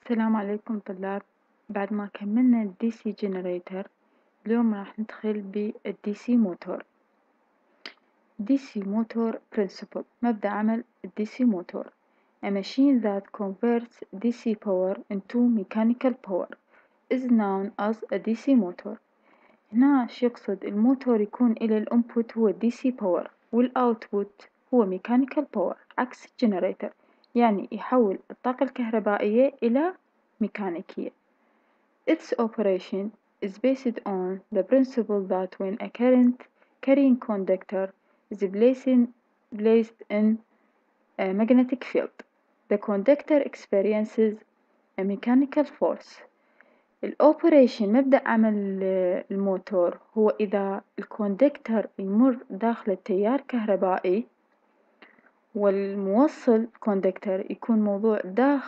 السلام عليكم طلاب. بعد ما كملنا ال DC generator، اليوم راح ندخل بال DC motor. DC motor principle. مبدأ عمل ال DC motor. A machine that converts DC power into mechanical power is known as a DC motor. هنا شو يقصد؟ الموتور يكون إلى الانبوت هو DC power والاوتبوت هو mechanical power، عكس الجنريتر، يعني يحول الطاقة الكهربائية إلى ميكانيكية. Its operation is based on the principle that when a current carrying conductor is placed in a magnetic field, the conductor experiences a mechanical force. الأوبريشن، مبدأ عمل الموتور هو إذا الكوندكتر يمر داخل تيار كهربائي والموصل كوندكتر يكون موضوع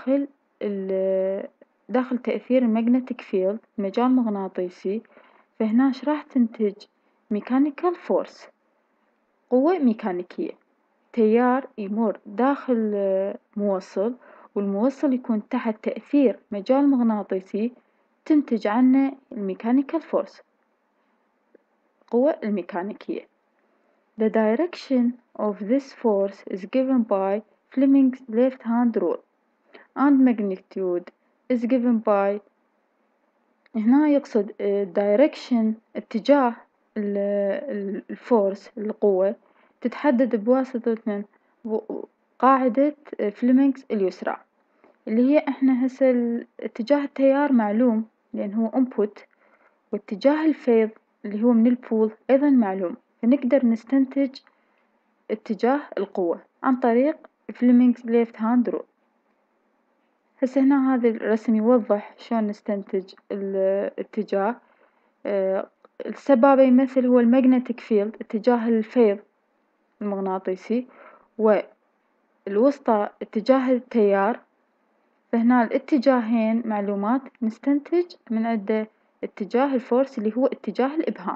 داخل تأثير المagnetic field، مجال مغناطيسي، فهنا ايش راح تنتج؟ mechanical force، قوة ميكانيكية. تيار يمر داخل موصل، والموصل يكون تحت تأثير مجال مغناطيسي، تنتج عنه الميكانيكال فورس، قوة الميكانيكية. The direction of this force is given by Fleming's left-hand rule and magnitude is given by. هنا يقصد direction، اتجاه الفورس، القوة، تتحدد بواسطة من قاعدة فليمنغز اليسرى، اللي هي احنا هسه اتجاه التيار معلوم لأن هو input، واتجاه الفيض اللي هو من البول أيضا معلوم، فنقدر نستنتج اتجاه القوة عن طريق فليمنغز ليفت هاند رول. هسه هنا هذا الرسم يوضح شلون نستنتج الاتجاه. السبابة يمثل هو المagnetic field، اتجاه الفيض المغناطيسي، والوسطى اتجاه التيار. فهنا الاتجاهين معلومات، نستنتج من عنده اتجاه الفورس اللي هو اتجاه الإبهام.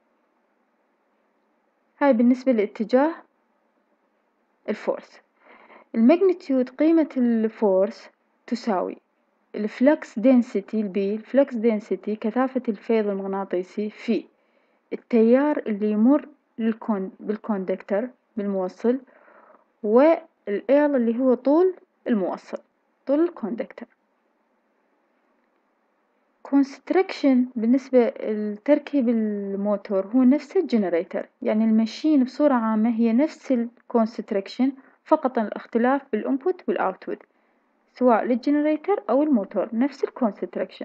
هاي بالنسبة لاتجاه الفورس. الماجنتيود، قيمة الفورس تساوي الفلكس دينسيتي، الفلكس دينسيتي كثافة الفيض المغناطيسي في التيار اللي يمر بالكوندكتر، بالموصل، والإيل اللي هو طول الموصل، طول الكوندكتر. construction، بالنسبة لتركيب الموتور هو نفس الجنريتر، يعني الماشين بصورة عامة هي نفس construction، فقط الاختلاف بالانبوت والاوتبوت، سواء للجنريتر أو الموتور نفس construction.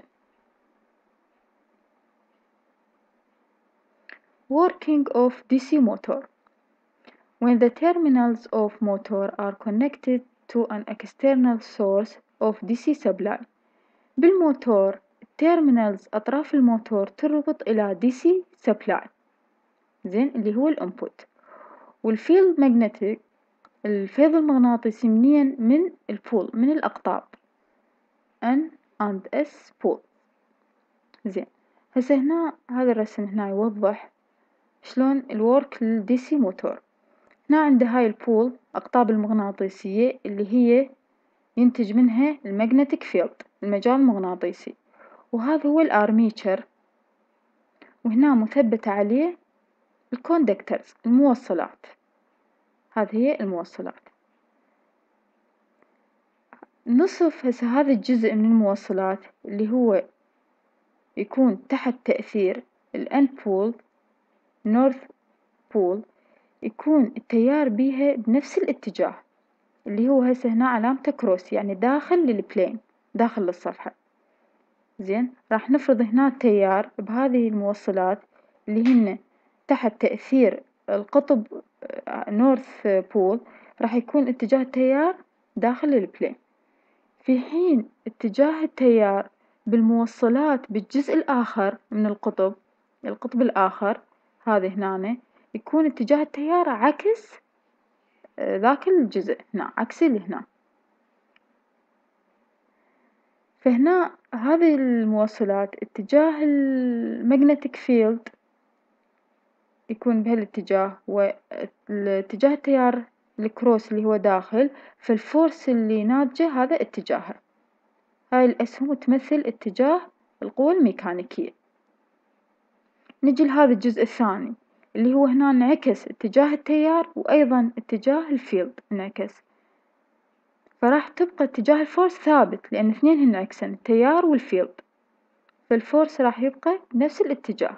Working of DC motor. When the terminals of motor are connected to an external source of DC supply. بالموتور terminals، أطراف الموتور تربط إلى DC supply، زين، اللي هو الانبوت. والفيلد ماجنتيك، الفيض المغناطيسي، منين؟ من البول، من الأقطاب N and S pole. زين، هسه هنا هذا الرسم هنا يوضح شلون الورك للدي سي موتور. هنا عند هاي البول، أقطاب المغناطيسية اللي هي ينتج منها المagnetic field، المجال المغناطيسي، وهذا هو الارميتشر، وهنا مثبتة عليه الكوندكترز، الموصلات، هذه هي الموصلات. نصف هسه هذا الجزء من الموصلات اللي هو يكون تحت تأثير الان بول، نورث بول، يكون التيار بيها بنفس الاتجاه اللي هو هسه هنا علامته كروس، يعني داخل للبلين، داخل للصفحة. زين، راح نفرض هنا التيار بهذه الموصلات اللي هن تحت تأثير القطب نورث بول، راح يكون اتجاه التيار داخل البلين، في حين اتجاه التيار بالموصلات بالجزء الآخر من القطب، القطب الآخر هذا هنا، يكون اتجاه التيار عكس ذاك الجزء هنا، عكس اللي هنا. فهنا هذه الموصلات اتجاه المagnetic field يكون بهالاتجاه، والاتجاه التيار الكروس اللي هو داخل، فالفورس اللي ناتجة هذا اتجاهه، هاي الأسهم تمثل اتجاه القوة الميكانيكية. نجي لهذا الجزء الثاني اللي هو هنا انعكس اتجاه التيار وأيضا اتجاه الفيلد انعكس، فراح تبقى اتجاه الفورس ثابت لأن اثنين انعكسن التيار والفيلد، فالفورس راح يبقى بنفس الاتجاه.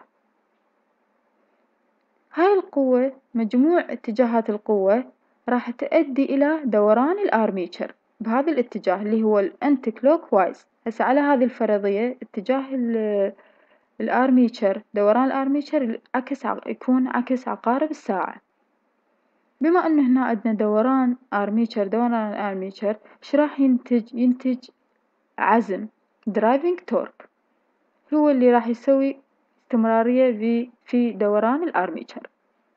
هاي القوة مجموع اتجاهات القوة راح تؤدي إلى دوران الآرميتشر بهذا الاتجاه اللي هو الأنتي كلوك وايز. هسه على هذه الفرضية اتجاه الآرميتشر، دوران الآرميتشر يكون عكس عقارب الساعة. بما أنه هنا عندنا دوران الآرميتشر إيش راح ينتج عزم driving torque، هو اللي راح يسوي استمرارية في دوران الآرميتشر.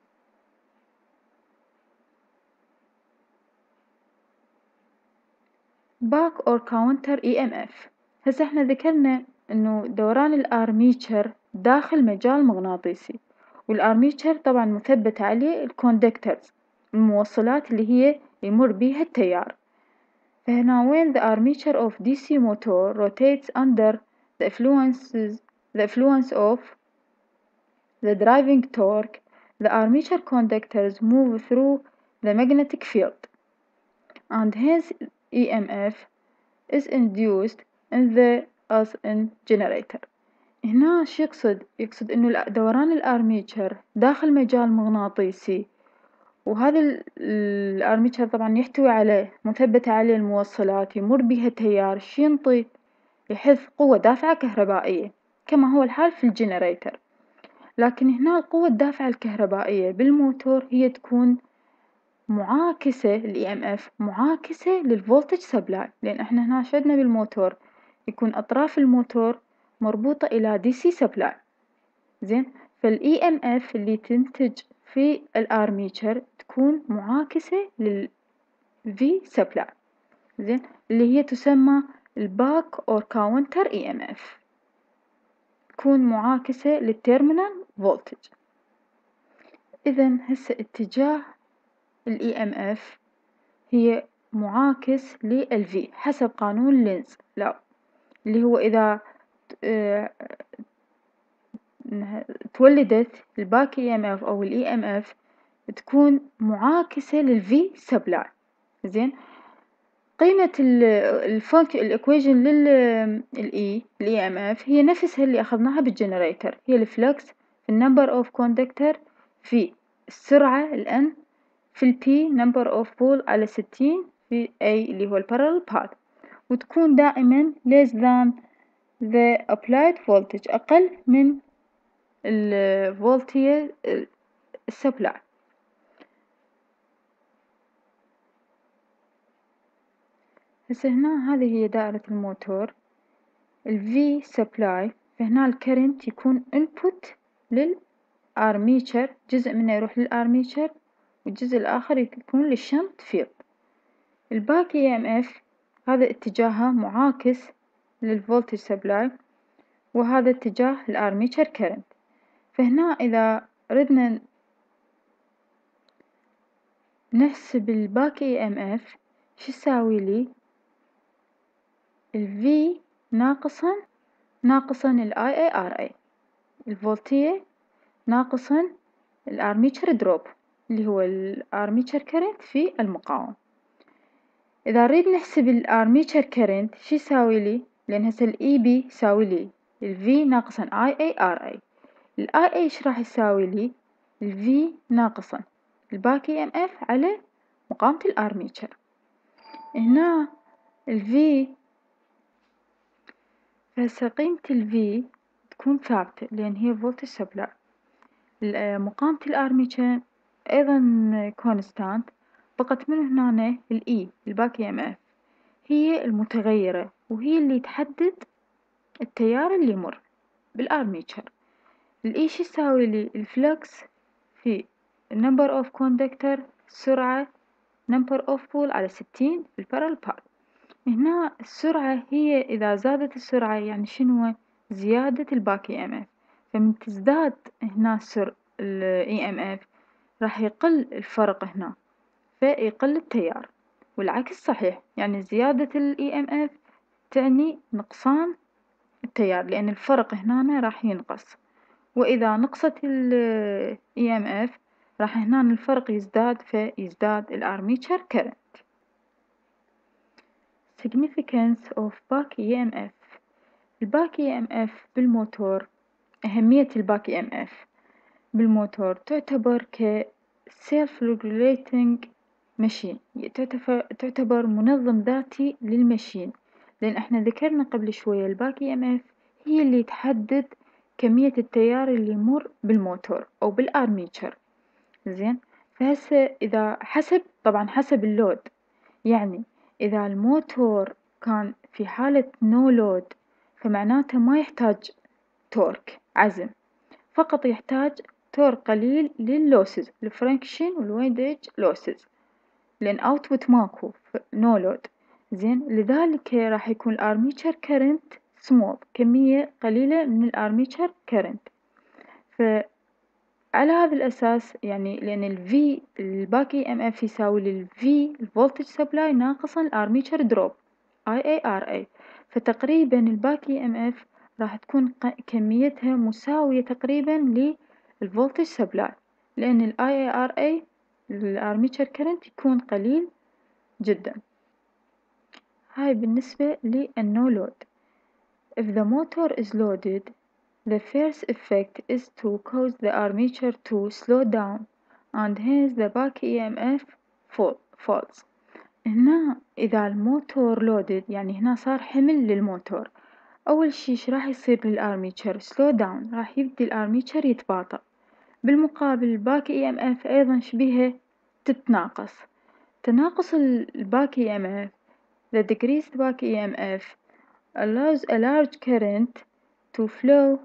باك أو كاونتر EMF. هسه احنا ذكرنا انه دوران الآرميتشر داخل مجال مغناطيسي، والآرميتشر طبعا مثبت عليه الكوندكترز، الموصلات اللي هي يمر بيها التيار. فهنا when the armature of DC motor rotates under the influence of the driving torque, the armature conductors move through the magnetic field and hence EMF is induced in the as in generator. هنا شو يقصد انه دوران الارميتشر داخل مجال مغناطيسي، وهذا الارميتشر طبعا يحتوي عليه مثبت عليه الموصلات يمر بها تيار ينطي يحث قوة دافعة كهربائية كما هو الحال في الجنريتر. لكن هنا القوة الدافعة الكهربائية بالموتور هي تكون معاكسة EMF معاكسة للفولتج سبلاي، لأن احنا هنا شدنا بالموتور يكون أطراف الموتور مربوطة إلى DC سبلاي. زين، EMF اللي تنتج في الآرميتشر تكون معاكسة V سبلاي، زين، اللي هي تسمى الباك أو كاونتر EMF، تكون معاكسة للتيرمينال فولتج. إذن هسه اتجاه EMF هي معاكس V حسب قانون لينز لا، اللي هو إذا تولدت الباك EMF أو EMF تكون معاكسة V سبلاي. زين، قيمة الإكويشن EMF هي نفسها اللي أخذناها بالجنريتر، هي الفلكس في number of conductor في السرعة N في P number of pole على 60 في A اللي هو parallel path، وتكون دائما less than the applied voltage أقل من الفولتية السبلاي. هسه هنا هذه هي دائرة الموتور V supply، فهنا الكرنت يكون input للآرميتشر، جزء منه يروح للآرميتشر والجزء الآخر يكون للشنت فيلد. الباك EMF هذا اتجاهه معاكس للفولتج سبلاي، وهذا اتجاه الآرميتشر كرنت. فهنا إذا ردنا نحسب الباك EMF شو يساوي لي؟ V ناقصا IARA الفولتية ناقصا الآرميتشر دروب اللي هو الآرميتشر كرنت في المقاوم. إذا نريد نحسب الآرميتشر كرنت شو يساوي لي؟ لأن هسه الEB يساوي لي V ناقصا IARA، IA إيش راح يساوي لي؟ V ناقصا الباك EMF على مقاومة الآرميتشر. هنا V هسه قيمة V تكون ثابتة لأن هي فولتج سبلاي. مقاومة الآرميتشر أيضا كونستانت، بقت من هنا الباك EMF هي المتغيرة وهي اللي تحدد التيار اللي يمر بالآرميتشر. شو يساوي لي؟ الفلكس في number of conductor سرعة number of pole على 60 البارل باث. هنا السرعة هي إذا زادت السرعة يعني شنو؟ زيادة الباك EMF، فمن تزداد هنا EMF راح يقل الفرق هنا فيقل التيار، والعكس صحيح، يعني زيادة EMF تعني نقصان التيار، لأن الفرق هنا راح ينقص، وإذا نقصت ال EMF راح هنا الفرق يزداد، فيزداد الأرميتشر current. Significance of back EMF. الباك EMF بالموتور، أهمية الباك EMF بالموتور تعتبر ك self regulating machine، تعتبر منظم ذاتي للمشين، لأن احنا ذكرنا قبل شوية الباك EMF هي اللي تحدد كمية التيار اللي يمر بالموتور أو بالأرميتشر. زين، فهسه إذا طبعا حسب اللود، يعني إذا الموتور كان في حالة no load فمعناته ما يحتاج تورك عزم، فقط يحتاج تورك قليل لللوسز، الفريكشن والويندج لوسز، لأن اوتبوت ماكو نو لود. زين، لذلك راح يكون الارميتشر كرنت سمول، كمية قليلة من الارميتشر كرنت. فعلى هذا الأساس يعني لأن الفي الباك اي ام اف يساوي للفي الفولتج سبلاي ناقصا الارميتشر دروب IARA، فتقريبا الباك اي ام اف راح تكون كميتها مساوية تقريبا للفولتج سبلاي، لأن ال IARA الارميتشر كرنت يكون قليل جدا. هاي بالنسبة للنو لود. If the motor is loaded, the first effect is to cause the armature to slow down and hence the back EMF falls. هنا إذا الموتور loaded يعني هنا صار حمل للموتور، أول شي إيش راح يصير للأرميتشر slow down، راح يبدي الأرميتشر يتباطأ. بالمقابل الباك EMF أيضا شبيهة تتناقص. تناقص الباك EMF the decreased back EMF allows a large current to flow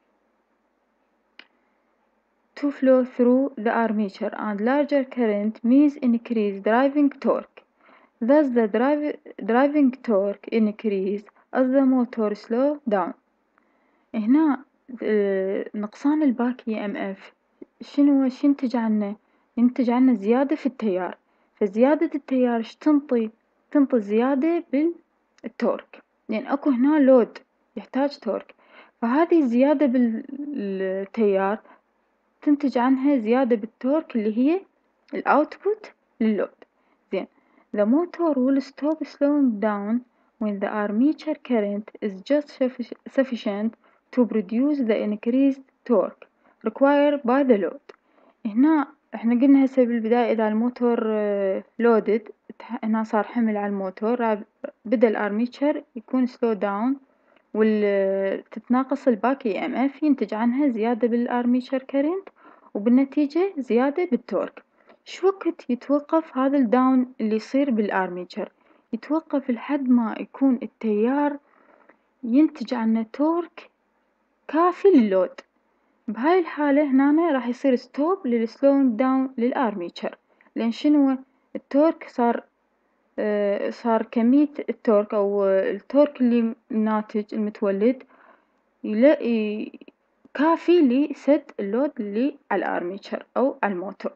through the armature, and larger current means increased driving torque. Thus the driving torque increase as the motor slow down. هنا نقصان الباك EMF شنو ينتج عنه؟ ينتج عنه زيادة في التيار، فزيادة التيار ايش تنطي زيادة بالتورك، لأن اكو هنا لود يحتاج تورك، فهذه الزيادة بالتيار تنتج عنها زيادة بالتورك اللي هي الاوتبوت لللود. زين، the motor will stop slowing down when the armature current is just sufficient to produce the increased torque required by the load. هنا احنا قلنا هسه بالبداية إذا الموتور loaded، هنا صار حمل على الموتور، بدأ الارميتشر يكون slow down تتناقص الباك اي ام اف، ينتج عنها زيادة بالارميتشر كرنت وبالنتيجة زيادة بالتورك. شو وقت يتوقف هذا الداون اللي يصير بالارميتشر؟ يتوقف لحد ما يكون التيار ينتج عنه تورك كافي لللود. بهاي الحالة هنا راح يصير ستوب للسلوينج داون للارميتشر، لأن شنو التورك صار كمية التورك أو التورك اللي ناتج المتولد يلاقي كافي لسد اللود اللي على الارميتشر أو على الموتور.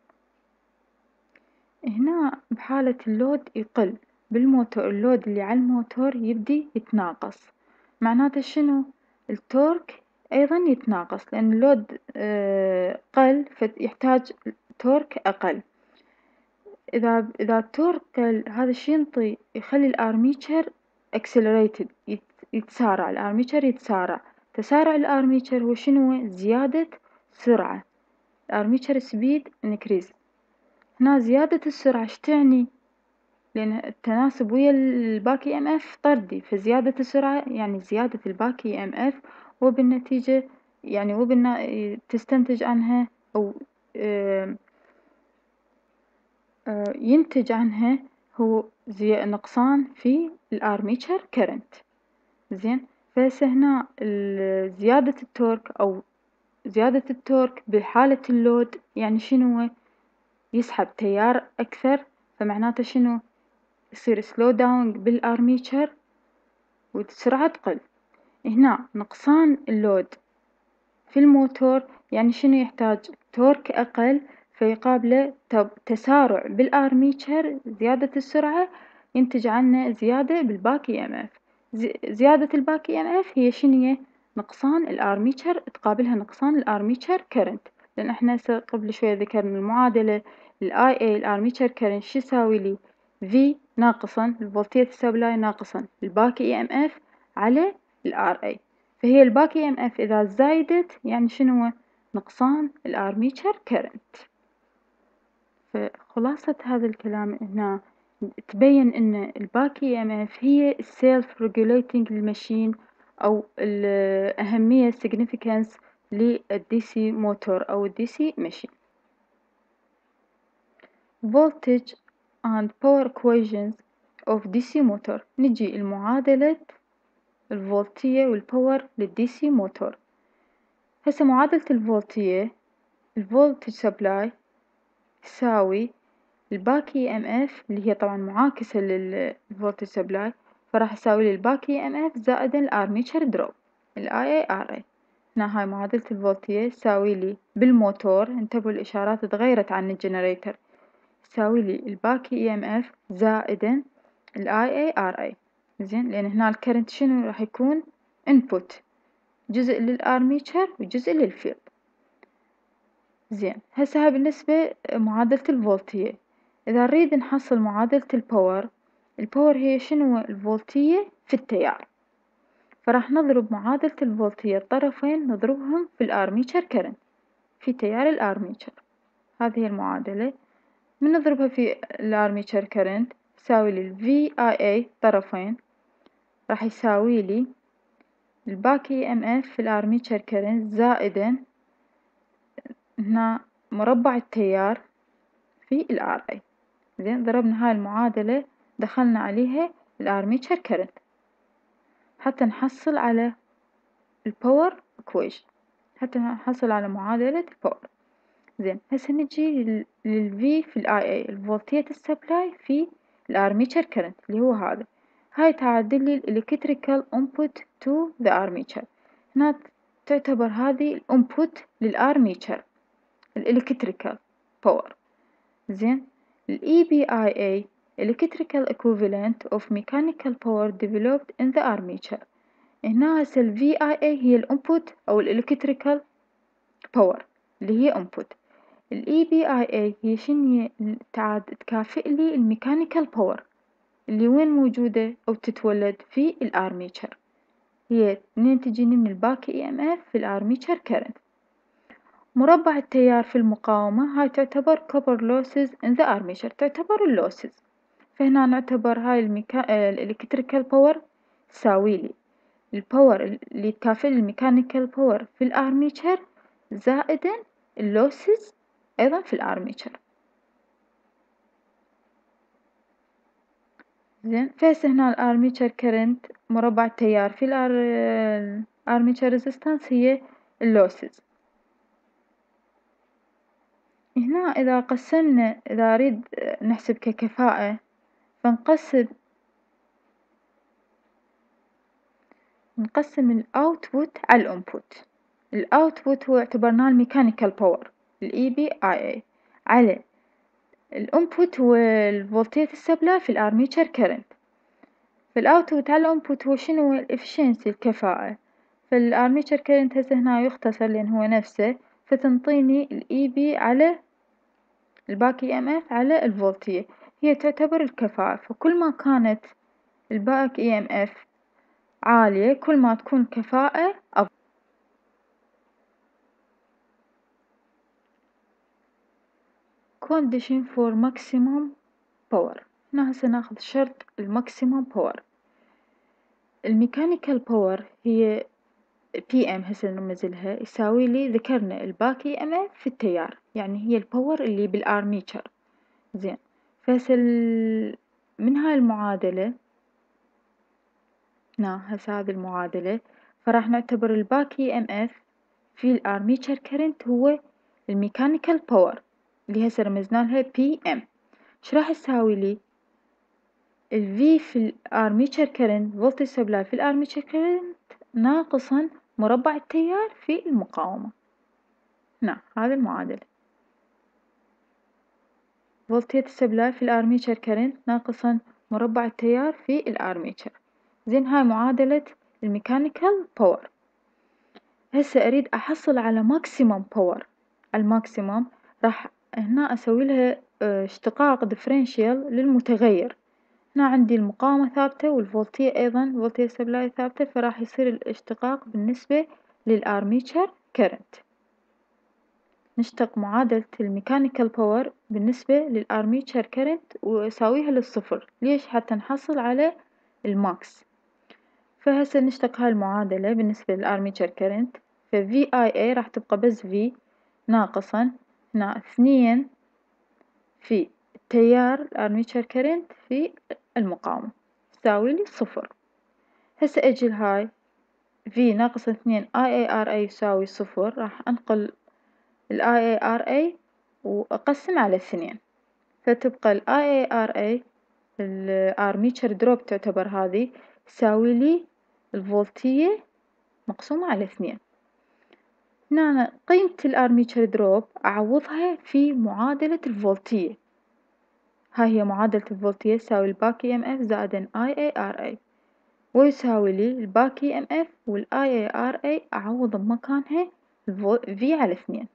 هنا بحالة اللود يقل بالموتور، اللود اللي على الموتور يبدي يتناقص، معناته شنو؟ التورك أيضا يتناقص، لأن اللود قل فيحتاج تورك أقل. إذا التورك قل هذا الشي يخلي الارميتشر accelerated، يتسارع الارميتشر، يتسارع. تسارع الارميتشر هو شنو؟ زيادة سرعة، الارميتشر سبيد increase. هنا زيادة السرعة ايش تعني؟ لأن التناسب ويا الباك اي ام اف طردي، فزيادة السرعة يعني زيادة الباك اي ام اف، وبالنتيجة يعني تستنتج عنها أو ينتج عنها هو نقصان في الارميتشر كرنت. زين، فهسه هنا زيادة التورك أو زيادة التورك بحالة اللود يعني شنو؟ يسحب تيار أكثر، فمعناته شنو؟ يصير سلو داون بالارميتشر والسرعة تقل. هنا نقصان اللود في الموتور يعني شنو؟ يحتاج تورك أقل، فيقابله تسارع بالارميتشر، زيادة السرعة ينتج عنه زيادة بالباك اي ام اف، زيادة الباك اي ام اف هي شنية؟ نقصان الارميتشر، تقابلها نقصان الارميتشر كرنت، لان احنا قبل شوية ذكرنا المعادلة الاي اي الارميتشر كرنت شو يساوي لي؟ في ناقصا الفولتية سبلاي ناقصا الباك اي ام اف على الار اي. فهي الباك اي ام اف اذا زايدت يعني شنو؟ نقصان الارميتشر كرنت. فخلاصة هذا الكلام هنا تبين ان الباك اي ام اف هي السيلف ريجوليتنج للماشين او الأهمية significance للدي سي موتور او الدي سي ماشين. voltage and power equations of DC motor. نجي المعادلة الفولتية والباور للدي سي موتور. هسه معادلة الفولتية الفولتج سبلاي تساوي الباك اي ام اف اللي هي طبعا معاكسة للفولتج سبلاي، فراح يساوي لي الباك اي ام اف زائد الارميتشر دروب الاي اي ار اي. هنا هاي معادلة الفولتية تساوي لي بالموتور، انتبهوا الاشارات تغيرت عن الجنريتر، تساوي لي الباك اي ام اف زائدا الاي اي ار اي. زين، لان هنا الكرنت شنو راح يكون؟ انبوت، جزء للارميتشر وجزء للفيلد. زين، هسه هاي بالنسبة معادلة الفولتية. إذا نريد نحصل معادلة الباور، الباور هي شنو؟ الفولتية في التيار. فراح نضرب معادلة الفولتية الطرفين نضربهم في الارميتشر كرنت، في تيار الارميتشر. هذه هي المعادلة، من نضربها في الارميتشر كرنت يساوي لي الفي اي اي طرفين راح يساوي لي الباك اي ام اف في الارميتشر كرنت زائدا هنا مربع التيار في الار اي. زين، ضربنا هاي المعادلة دخلنا عليها الارميتشر كرنت حتى نحصل على الباور equation، حتى نحصل على معادلة الباور. زين، هسه نجي للفي في الاي اي الفولتية السبلاي في الارميتشر كرنت اللي هو هذا. هاي تعادل لي الالكتريكال انبوت تو ذا ارميتشر. هنا تعتبر هذه الانبوت للارميتشر الالكتريكال باور. زين، ال EBIA electrical equivalent of mechanical power developed in the armature. هنا هسه ال VIA هي الانبوت او الالكتريكال باور اللي هي انبوت. ال EBIA هي شنو؟ هي تكافئ لي الميكانيكال باور اللي وين موجودة او تتولد في الارميتشر، هي منين تجيني؟ من الباك اي ام اف في الارميتشر كرنت. مربع التيار في المقاومة هاي تعتبر copper losses in the armature، تعتبر اللوسز. فهنا نعتبر هاي الالكتريكال باور تساوي لي الباور اللي تكافئ الميكانيكال باور في الارميتشر زائدا اللوسز ايضا في الارميتشر. زين، فهسه هنا الارميتشر كرنت مربع التيار في الارميتشر ريزيستانس هي اللوسز. هنا إذا قسمنا، إذا أريد نحسب ككفاءة فنقسم الأوتبوت على الإنبوت. الأوتبوت هو اعتبرناه الميكانيكال باور ال EBIA على الإنبوت هو الفولتية السبلاي في الأرميتشر كرنت. فالأوتبوت على الإنبوت هو شنو؟ الإفشنسي الكفاءة. فالأرميتشر كرنت هسه هنا يختصر لأن هو نفسه، فتنطيني ال EB على الباك اي ام اف على الفولتية، هي تعتبر الكفاءة. فكل ما كانت الباك اي ام اف عالية كل ما تكون الكفاءة أفضل. condition for maximum power. هنا هسه ناخذ شرط الماكسيموم باور. الميكانيكال باور هي بي ام، هسه نرمزلها يساوي لي ذكرنا الباك اي ام اف في التيار، يعني هي الباور اللي بالارميتشر. زين، فهسه من هاي المعادلة هنا هسه هذه المعادلة، فراح نعتبر الباك اي ام اف في الارميتشر كرنت هو الميكانيكال باور اللي هسه رمزنا لها بي ام. ايش راح تساوي لي؟ الفي في الارميتشر كرنت فولتج سبلاي في الارميتشر كرنت ناقصا مربع التيار في المقاومة. هنا هذه المعادلة، فولتية السبلاي في الارميتشر كرنت ناقصا مربع التيار في الارميتشر. زين هاي معادلة الميكانيكال باور. هسه أريد أحصل على ماكسيمم باور. الماكسيمم راح هنا أسوي لها اشتقاق ديفرنشيال للمتغير. هنا عندي المقاومة ثابتة والفولتية أيضا فولتية سبلاي ثابتة، فراح يصير الاشتقاق بالنسبة للأرميتشر كرنت. نشتق معادلة الميكانيكال باور بالنسبة للأرميتشر كرنت وأساويها للصفر. ليش؟ حتى نحصل على الماكس. فهسه نشتق هاي المعادلة بالنسبة للأرميتشر كرنت، ففي اي اي راح تبقى بس في ناقصا هنا 2 في تيار الأرميتشر كرنت في المقاومة تساوي لي صفر. هسه أجي لهاي في ناقص 2 اي اي ار اي يساوي صفر، راح أنقل ال IARA وأقسم على 2، فتبقى ال IARA الأرميتشر دروب تعتبر هذه تساوي لي الفولتية مقسومة على 2. هنا أنا قيمة الأرميتشر دروب أعوضها في معادلة الفولتية. هاي هي معادلة الفولتية تساوي الباك EMF زائد ال IARA، ويساوي لي الباك EMF وال IARA أعوض بمكانها V على 2.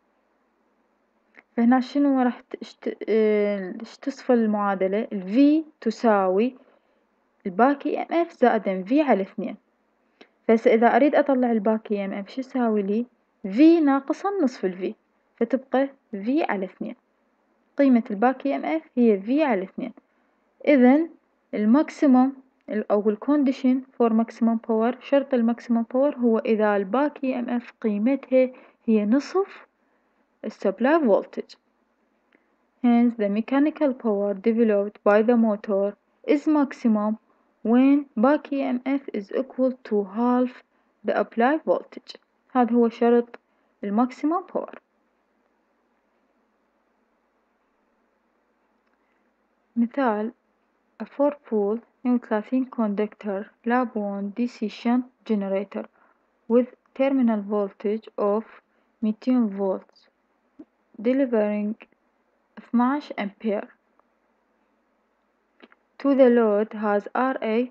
فهنا شنو راح تصفى المعادلة؟ ال V تساوي الباك EMF زائد V على 2. فهسه إذا أريد أطلع الباك EMF شو يساوي لي؟ V ناقصا نصف ال V، فتبقى V على 2. قيمة الباك EMF هي V على 2. إذن الماكسيموم أو الكونديشن فور ماكسيموم باور، شرط الماكسيموم باور هو إذا الباك EMF قيمتها هي نصف السبلاي فولتج. Hence, the mechanical power developed by the motor is maximum when back EMF is equal to half the applied voltage. هذا هو شرط الماكسيمم باور. مثال a 4 pole 32 conductor lab 1 DC shunt generator with terminal voltage of 200 volts delivering 12 ampere to the load has RA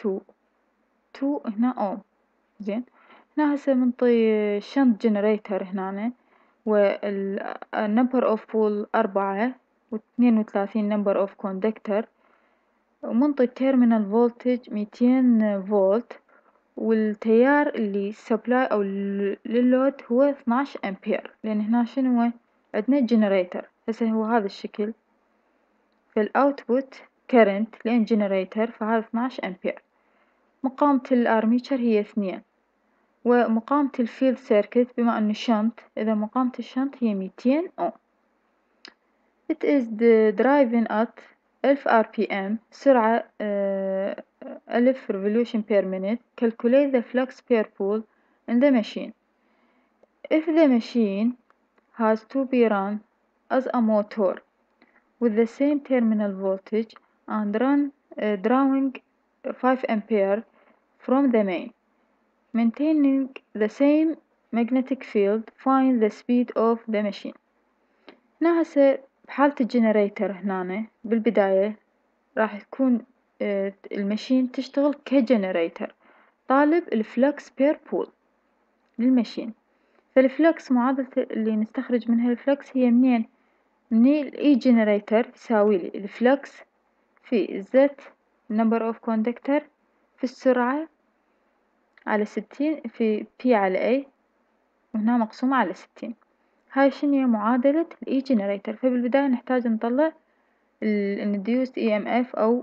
2 هنا اوم. زين هنا هسه منطي شنط جنريتر هنا والنمبر اوف بول 4 و32 نمبر اوف كوندكتر، ومنطي التيرمينال فولتج 200 فولت، والتيار اللي سبلاي او لللود هو 12 امبير، لان هنا شنو هو عندنا جنريتر. هسه هو هذا الشكل، فالاوتبوت كرنت لان جنريتر فهذا 12 امبير. مقاومة الارميتشر هي 2، ومقاومة الفيلد سيركت بما انه شنط، اذا مقاومة الشنط هي 200 اوم. It is driving at 1000 RPM سرعة 1000 revolution per minute. Calculate the flux per pole in the machine. If the machine has to be run as a motor with the same terminal voltage and drawing 5 ampere from the main, maintaining the same magnetic field, find the speed of the machine. هنا هسه بحالة الجنريتر هنا بالبداية راح تكون المشين تشتغل كجنريتر، طالب الفلكس بير بول للمشين. فالفلكس معادلة اللي نستخرج منها الفلكس هي منين؟ من الاي جنريتر يساوي لي الفلكس في زت number of conductor في السرعة على 60 في بي على A، وهنا مقسومة على 60. هاي شنو هي معادلة الاي جنريتر. فبالبداية نحتاج نطلع induced EMF أو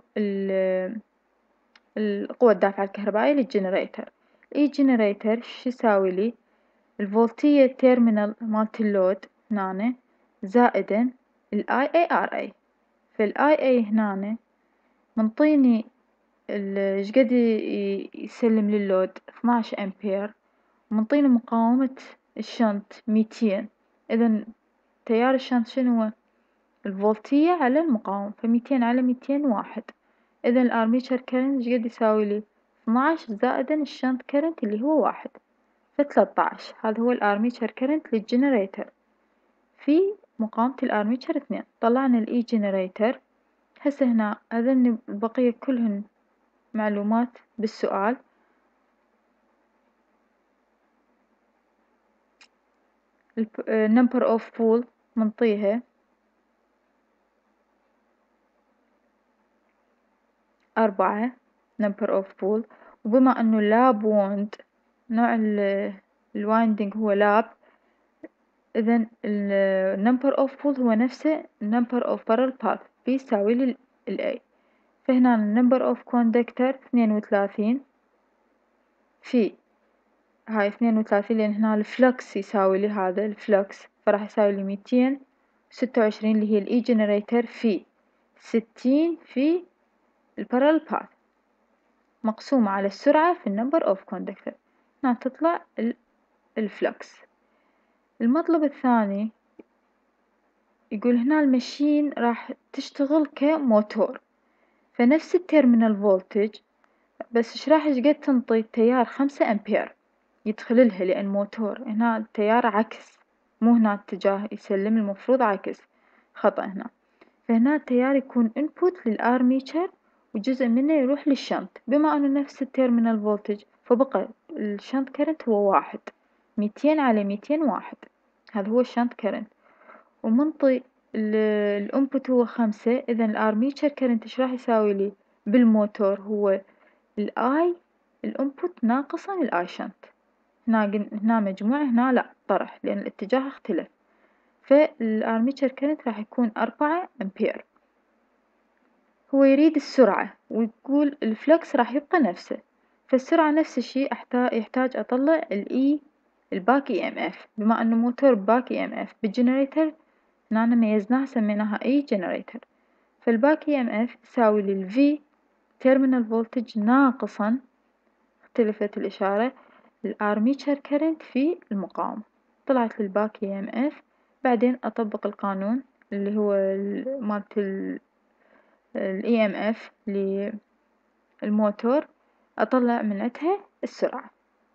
القوة الدافعة الكهربائية للجنريتر. الاي جنريتر شو يساوي لي؟ الفولتية تيرمينال مالت اللود هنا زائدا ال IARA. فال IA هنا منطيني شقد يسلم للود 12 أمبير، ومنطيني مقاومة الشنط 200. إذا تيار الشنط شنو هو؟ الفولتية على المقاومة، ف200 على 200 واحد. إذا الأرميتشر كرنت شقد يساوي لي 12 زائدا الشنط كرنت اللي هو 1، ف13. هذا هو الأرميتشر كرنت للجنريتر في مقاومة الأرميتشر 2. طلعنا الإي جنريتر. هسه هنا هذن البقية كلهن معلومات بالسؤال. number of pool منطيها 4 number of pool، وبما انه lab wand نوع الوايندنج هو lab، اذا number of pool هو نفسه number of parallel path بيساوي لي A. فهنا number of conductor 32 في هاي 32، لأن هنا الفلكس يساوي لي هذا الفلكس، فراح يساوي لي 226 اللي هي الإي جنريتر في 60 في البارل باث مقسومة على السرعة في النمبر أوف كوندكتور، هنا تطلع الفلكس. المطلب الثاني يقول هنا المشين راح تشتغل كموتور، فنفس التيرمينال فولتج بس ايش راح قد تنطي تيار 5 أمبير يدخل لها، لأن موتور هنا التيار عكس، مو هنا اتجاه يسلم، المفروض عكس، خطأ هنا. فهنا التيار يكون input للآرميتشر وجزء منه يروح للشنط، بما أنه نفس التيرمينال فولتج فبقى الشنط كرنت هو 1، 200 على 201، هذا هو الشنط كرنت. ومنطي الانبوت هو 5، إذا الآرميتشر كرنت ايش راح يساوي لي بالموتور؟ هو الاي الانبوت ناقصا الاي شنت، هنا مجموع، هنا لا طرح، لأن الاتجاه اختلف، فالارميتشر كرنت راح يكون 4 أمبير. هو يريد السرعة ويقول الفلكس راح يبقى نفسه، فالسرعة نفس الشيء يحتاج أطلع الإي الباك إي إم إف، بما أنه موتور باك إي إم إف بالجنريتر هنا ميزناها سميناها إي جنريتر، فالباك إي إم إف يساوي للفي تيرمينال فولتج ناقصا، اختلفت الإشارة، الارميتشر كرنت في المقاومة، طلعت للباك اي ام اف. بعدين اطبق القانون اللي هو مالت الاي ام اف للموتور، اطلع من عندها السرعة،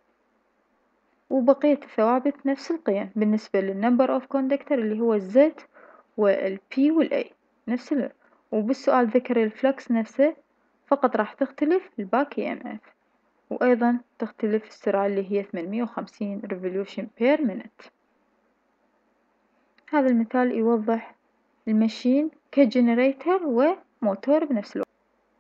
وبقية الثوابت نفس القيم بالنسبة للنمبر اوف كوندكتور اللي هو الزد والبي والاي نفس وبالسؤال ذكر الفلكس نفسه، فقط راح تختلف الباك اي ام اف، وأيضا تختلف السرعة اللي هي 850 revolution per minute. هذا المثال يوضح المشين كجنريتر وموتور بنفس الوقت.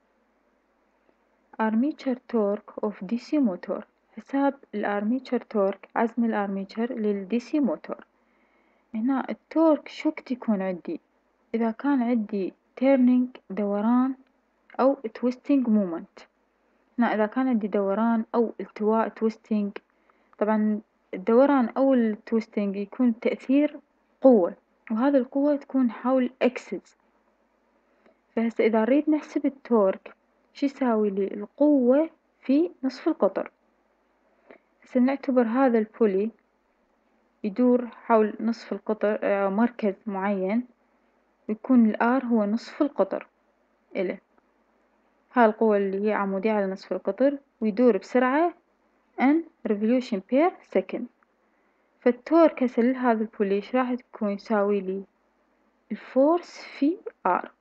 armature torque of DC موتور، حساب الارميتشر تورك، عزم الارميتشر للدي سي موتور. هنا التورك شو وقت يكون عندي؟ إذا كان عندي turning دوران أو twisting moment. هنا إذا كان عندي دوران أو التواء twisting، طبعا الدوران أو التويستنج يكون تأثير قوة، وهذه القوة تكون حول إكسس. فهسه إذا نريد نحسب التورك شو يساوي لي؟ القوة في نصف القطر. هسه نعتبر هذا البولي يدور حول نصف القطر، مركز معين، ويكون الآر هو نصف القطر إله، هاي القوة اللي هي عمودية على نصف القطر، ويدور بسرعة n revolution per second. فالتورك هسه لهذا البولي ايش راح تكون؟ يساوي لي الفورس في ار،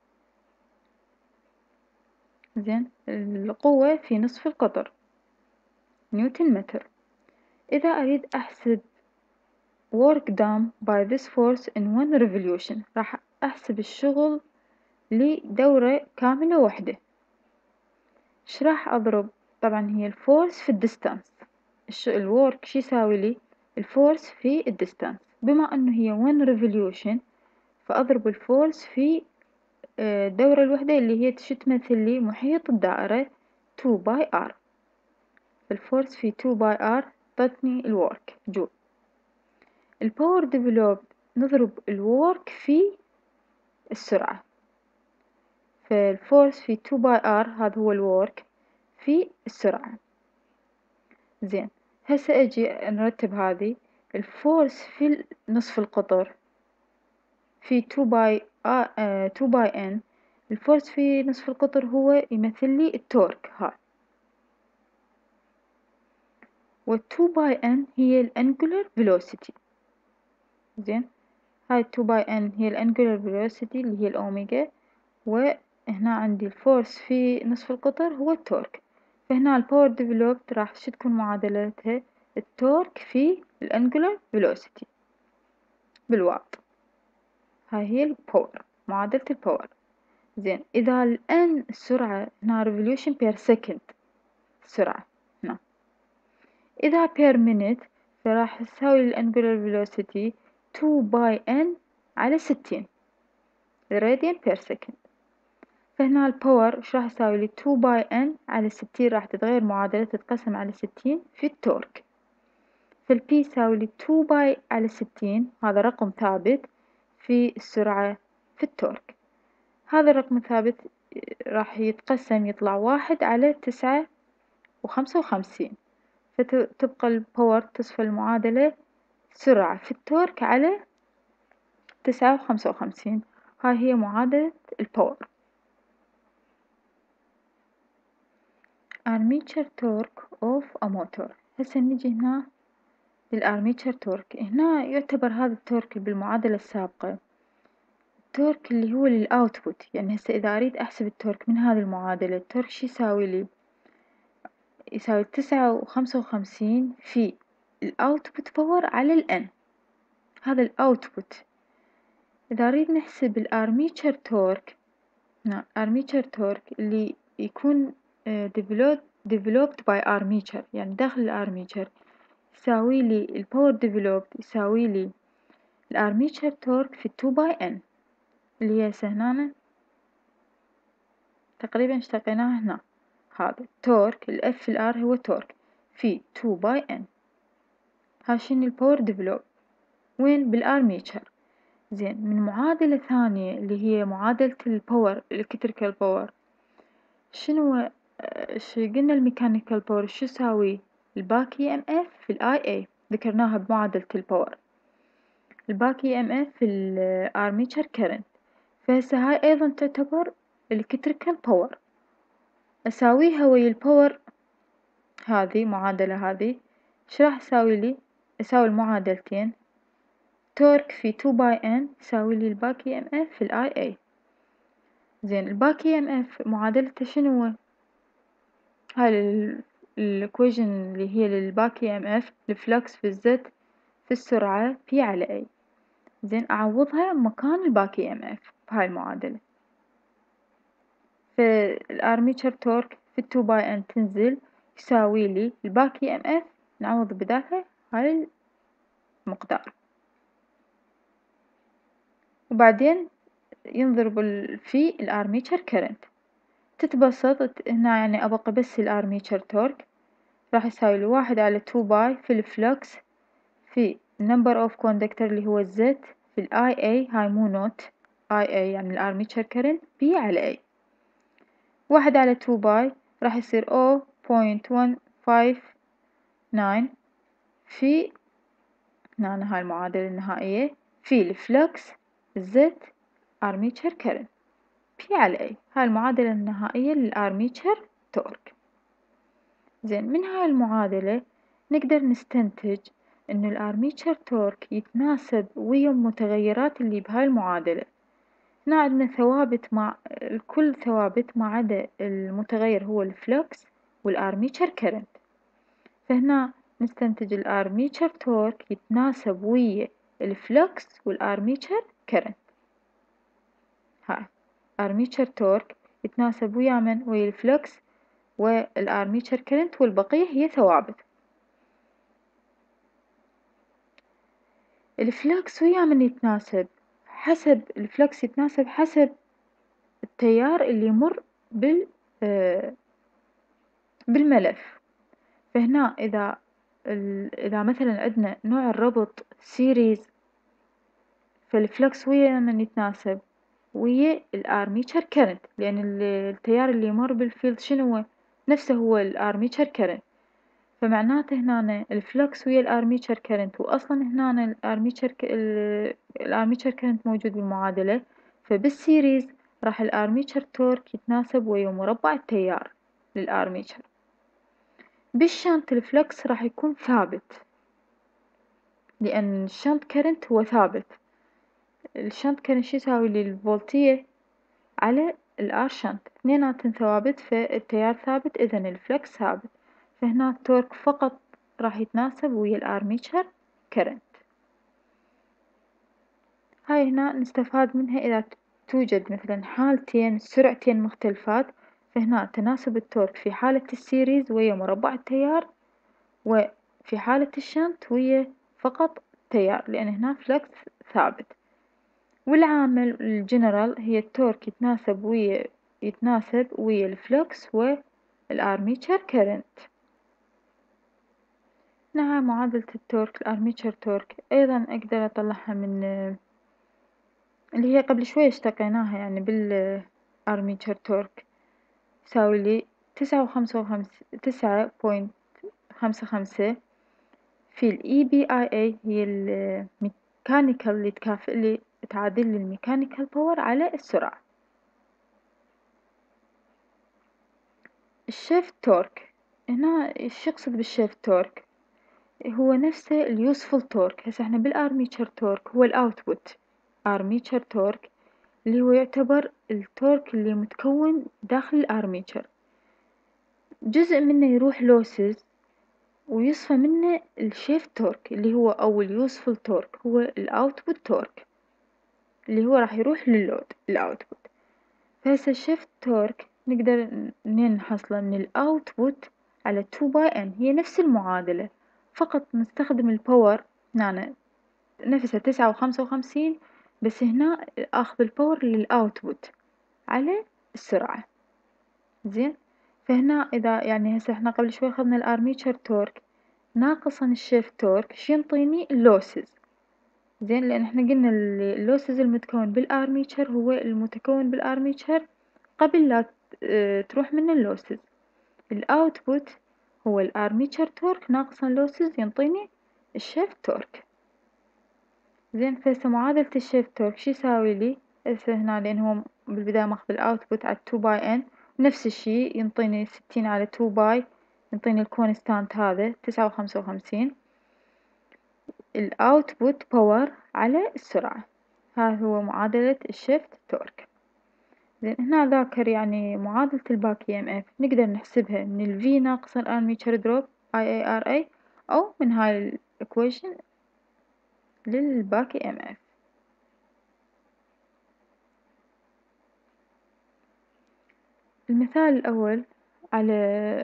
زين، القوة في نصف القطر نيوتن متر. إذا أريد أحسب work done by this force in one revolution، راح أحسب الشغل لدورة كاملة واحدة. ايش راح أضرب؟ طبعا هي الفورس في الديستانس، الورك شو يساوي لي؟ الفورس في الديستانس، بما أنه هي one revolution فأضرب الفورس في الدورة الوحدة اللي هي شو تمثل لي؟ محيط الدائرة 2 باي ار، الفورس في 2 باي ار تعطني الورك جول. الباور ديفلوب نضرب الورك في السرعة، فالفورس في 2 باي ار هذا هو الورك في السرعة. زين، هسه اجي نرتب هذه، الفورس في نصف القطر في 2 باي 2 باي ان، الفورس في نصف القطر هو يمثل لي التورك هاي، وال2 باي ان هي الانجولار فيلوسيتي. زين، هاي 2 باي ان هي الانجولار فيلوسيتي اللي هي الأوميجا، وهنا عندي الفورس في نصف القطر هو التورك. فهنا الباور ديفلوبد راح شو تكون معادلتها؟ التورك في الانجولار فيلوسيتي بالوات. هاي هي الباور، معادلة الباور. زين إذا الان السرعة هنا revolution per second السرعة هنا، إذا per minute فراح تساوي الانجولار فيلوسيتي 2 باي n على 60 radian per second. فهنا الباور ايش راح يساوي لي 2 باي n على 60، راح تتغير معادلة تتقسم على 60 في التورك، فالبي يساوي لي 2 باي على 60، هذا رقم ثابت في السرعة في التورك. هذا الرقم الثابت راح يتقسم يطلع 1 على 9.55، فتبقى الباور تصفى المعادلة سرعة في التورك على 9.55. هاي هي معادلة الباور. armature torque of a motor. هسه نجي هنا للارميتشر تورك. هنا يعتبر هذا التورك بالمعادلة السابقة التورك اللي هو للأوتبوت. يعني هسه إذا أريد أحسب التورك من هذه المعادلة، التورك شو يساوي لي؟ يساوي 9.55 في الأوتبوت باور على الN، هذا الأوتبوت. إذا أريد نحسب الارميتشر تورك، armature torque اللي يكون developed by armature، يعني داخل الارميتشر، يساوي لي الباور developed يساوي لي الارميتشر تورك في 2 باي n اللي هي هنا تقريبا اشتقيناها هنا. هذا تورك الاف الار هو تورك في 2 باي n. هاشين الباور developed وين؟ بالارميتشر. زين من معادلة ثانية اللي هي معادلة الباور الكتريكال باور، شنو شو قلنا؟ الميكانيكال باور شو يساوي؟ الباك اي ام اف في الاي اي، ذكرناها بمعادلة الباور. الباك اي ام اف في الارميتشر كرنت، فهسه هاي ايضا تعتبر الكتريكال باور. اساويها ويا الباور هذه معادلة هذه، شو راح يساوي لي؟ اساوي المعادلتين، تورك في 2 باي n يساوي لي الباك اي ام اف في الاي اي. زين الباك اي ام اف معادلته شنو هو؟ هاي الايكويشن اللي هي للباك اي ام اف، الفلكس في الزد في السرعة بي على اي. زين اعوضها مكان الباك اي ام اف بهاي المعادلة، فالارميتشر تورك في 2 باي ان تنزل يساوي لي الباك اي ام اف، نعوض بدالها هاي المقدار، وبعدين ينضرب في الارميتشر كرنت. تتبسط هنا، يعني أبقى بس الارميتشر تورك راح يساوي لي 1 على 2 باي في الفلكس في number of conductor اللي هو الزد في الاي اي، هاي مو نوت اي اي يعني الارميتشر كرنت بي على اي. 1 على 2 باي راح يصير 0.159 في هنا هاي المعادلة النهائية في الفلكس الزد ارميتشر كرنت بي على اي. هاي المعادلة النهائية للارميتشر تورك. زين من هاي المعادلة نقدر نستنتج إنه الارميتشر تورك يتناسب ويا المتغيرات اللي بهاي المعادلة. هنا عندنا ثوابت، مع الكل ثوابت ما عدا المتغير هو الفلكس والارميتشر كرنت، فهنا نستنتج الارميتشر تورك يتناسب ويا الفلكس والارميتشر كرنت. هاي ارميتشر تورك يتناسب ويا من؟ ويا الفلكس والارميتشر كرنت، والبقية هي ثوابت. الفلكس ويا من يتناسب؟ حسب الفلكس يتناسب حسب التيار اللي يمر بالملف. فهنا إذا مثلا عندنا نوع الربط سيريز، فالفلكس ويا من يتناسب؟ ويا الارميتشر كرنت، لأن التيار اللي يمر بالفيلد شنو هو؟ نفسه هو الارميتشر كرنت، فمعناته هنا الفلكس ويا الارميتشر كرنت، واصلا هنا الارميتشر كرنت موجود بالمعادلة، فبالسيريز راح الارميتشر تورك يتناسب ويا مربع التيار للارميتشر. بالشنط الفلكس راح يكون ثابت، لأن الشنط كرنت هو ثابت. الشنط كرنت شو يساوي لي؟ الفولتية على الار شنت، اثنيناتن ثوابت فالتيار ثابت إذا الفلكس ثابت، فهنا التورك فقط راح يتناسب ويا الارميتشر كرنت. هاي هنا نستفاد منها إذا توجد مثلا حالتين سرعتين مختلفات، فهنا تناسب التورك في حالة السيريز ويا مربع التيار، وفي حالة الشنت ويا فقط تيار لأن هنا فلكس ثابت. والعامل الجنرال هي التورك يتناسب ويا الفلكس والارميتشر كرنت. هاي معادلة التورك الارميتشر تورك، أيضا أقدر أطلعها من اللي هي قبل شوي اشتقيناها يعني بالارميتشر تورك، تساوي لي 9.55 في ال EBIA هي الميكانيكال اللي تكافئ لي تعادل لي الميكانيكال باور على السرعة. الشيفت تورك، هنا ايش يقصد بالشيفت تورك؟ هو نفسه اليوسفول تورك. هسه احنا بالارميتشر تورك هو الاوتبوت ارميتشر تورك اللي هو يعتبر التورك اللي متكون داخل الارميتشر، جزء منه يروح لوسز ويصفى منه الشيفت تورك اللي هو او اليوسفول تورك هو الاوتبوت تورك اللي هو راح يروح لللود الاوتبوت. فهسه الشيفت تورك نقدر منين نحصله؟ من الاوتبوت على 2 باي ان، هي نفس المعادلة فقط نستخدم الباور هنا نفسها 9.55، بس هنا اخذ الباور للاوتبوت على السرعة. زين، فهنا اذا يعني هسه احنا قبل شوي اخذنا الارميتشر تورك ناقصا الشيفت تورك شي ينطيني اللوسز. زين، لان احنا قلنا اللوسز المتكون بالارميتشر هو المتكون بالارميتشر قبل لا تروح من اللوسز. الاوتبوت هو الارميتشر تورك ناقصا اللوسز ينطيني الشيفت تورك. زين، فهسه معادلة الشيفت تورك شي يساوي لي؟ هسه هنا لان هو بالبداية ماخذ الاوتبوت على 2 باي ان، نفس الشي ينطيني 60 على 2 باي ينطيني الكونستانت هذا 9.55 الاوتبوت باور على السرعة. هذا هو معادلة الشيفت تورك. زين، هنا ذاكر يعني معادلة الباك اي ام اف نقدر نحسبها من ال V ناقص الارميتشر دروب IARA او من هاي الايكويشن للباك اي ام اف. المثال الاول على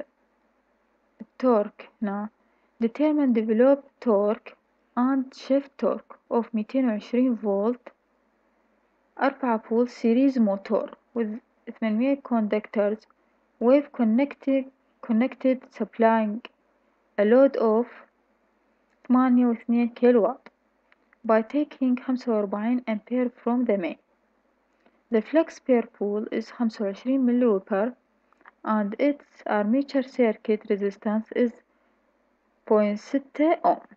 التورك هنا determine develop torque and shift torque of 220 فولت 4 بول series motor with 800 conductors wave connected supplying a load of 8.2 كيلو واtt by taking 45 ampere from the main. The flux per pole is 25 milliweber and its armature circuit resistance is 0.6 ohm.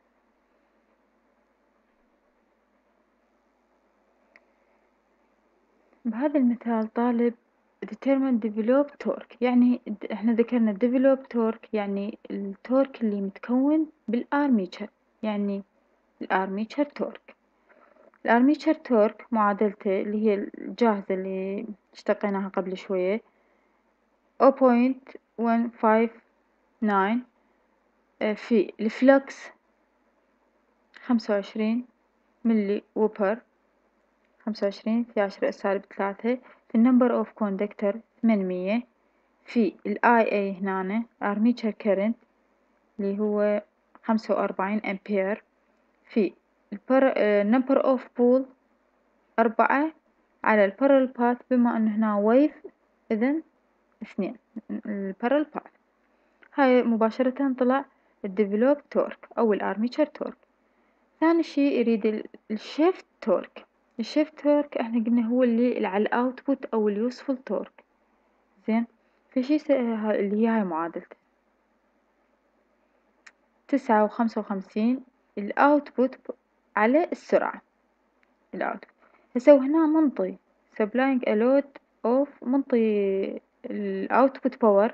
بهذا المثال طالب determine develop torque، يعني احنا ذكرنا develop torque يعني التورك اللي متكون بالارميتشر، يعني الارميتشر تورك. الارميتشر تورك معادلته اللي هي الجاهزة اللي اشتقيناها قبل شوية 0.159 في الفلكس 25 ملي وبر 25 في 10⁻3 في النمبر اوف كوندكتر 800 في الاي اي هنا ارميتشر كرنت اللي هو 45 امبير في النمبر اوف بول 4 على البارل باث بما انه هنا ويف اذن 2 البارل باث. هاي مباشرة طلع الديفلوب تورك او الارميتشر تورك. ثاني شي يريد الشيفت تورك. الشيفت تورك احنا قلنا هو اللي على الاوتبوت او اليوسفول تورك. زين، في شي اللي هي هاي معادلته 9.55 الاوتبوت على السرعة الاوتبوت. هسه هنا منطي supplying a load of منطي الاوتبوت باور